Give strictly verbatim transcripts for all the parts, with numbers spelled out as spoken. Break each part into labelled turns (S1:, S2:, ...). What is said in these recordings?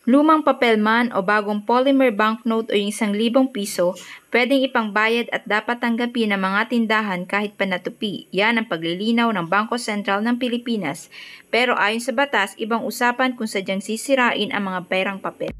S1: Lumang papel man o bagong polymer banknote o yung isang libong piso, pwedeng ipangbayad at dapat tanggapin ng mga tindahan kahit panatupi. Yan ang paglilinaw ng Bangko Sentral ng Pilipinas. Pero ayon sa batas, ibang usapan kung sadyang sisirain ang mga perang papel.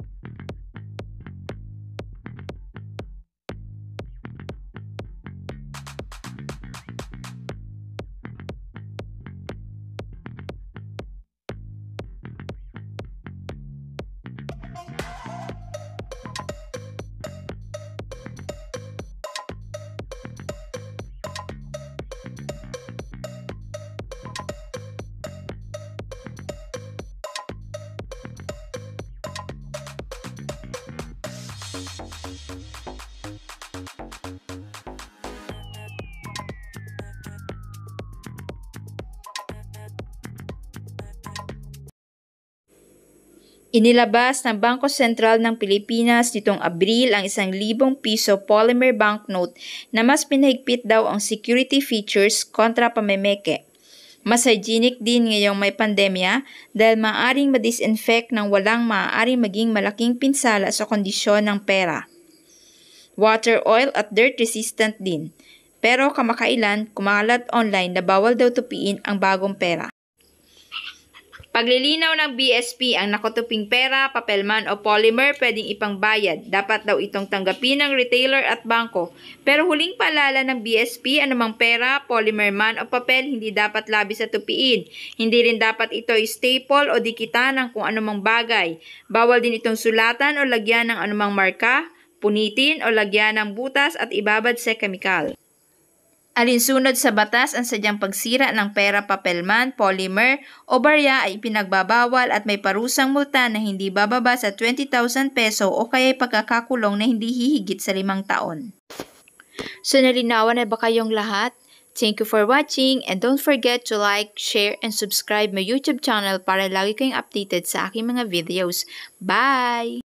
S1: Inilabas ng Bangko Sentral ng Pilipinas nitong Abril ang isang libong piso polymer banknote na mas pinahigpit daw ang security features kontra pamemeke. Mas hygienic din ngayong may pandemya dahil maaaring ma-disinfect ng walang maaaring maging malaking pinsala sa kondisyon ng pera. Water, oil at dirt resistant din. Pero kamakailan, kumalat online na bawal daw tupiin ang bagong pera. Paglilinaw ng B S P, ang nakatuping pera, papel man o polymer pwedeng ipangbayad. Dapat daw itong tanggapin ng retailer at bangko. Pero huling paalala ng B S P, anumang pera, polymer man o papel hindi dapat labis sa tupiin. Hindi rin dapat ito staple o dikitan ng kung anumang bagay. Bawal din itong sulatan o lagyan ng anumang marka, punitin o lagyan ng butas at ibabad sa kemikal. Alinsunod sa batas, ang sadyang pagsira ng pera, papel man, polymer o barya ay pinagbabawal at may parusang multa na hindi bababa sa twenty thousand peso o kaya pagkakakulong na hindi hihigit sa limang taon. So nalinawan na ba kayong lahat? Thank you for watching and don't forget to like, share, and subscribe my YouTube channel para lagi kayong updated sa aking mga videos. Bye!